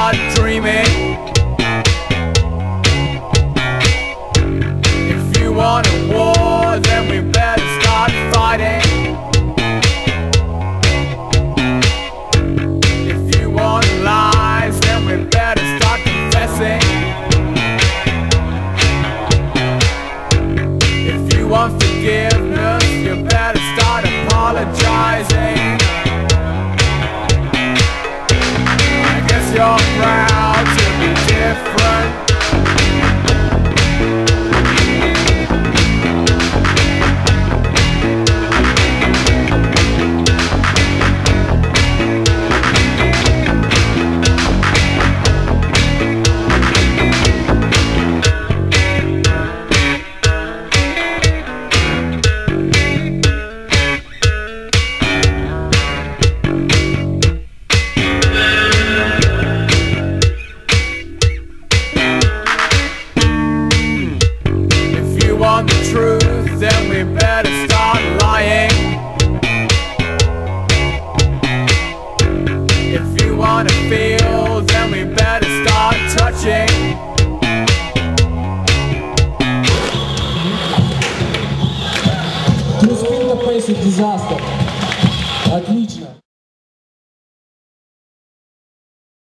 start dreaming. If you want a war, then we better start fighting. If you want lies, then we better start confessing. If you want forgiveness, you better start apologizing. I guess you're proud to be different. Want the truth, then we better start lying. If you want to feel, then we better start touching. Two Spin the Face Disaster. Отлично.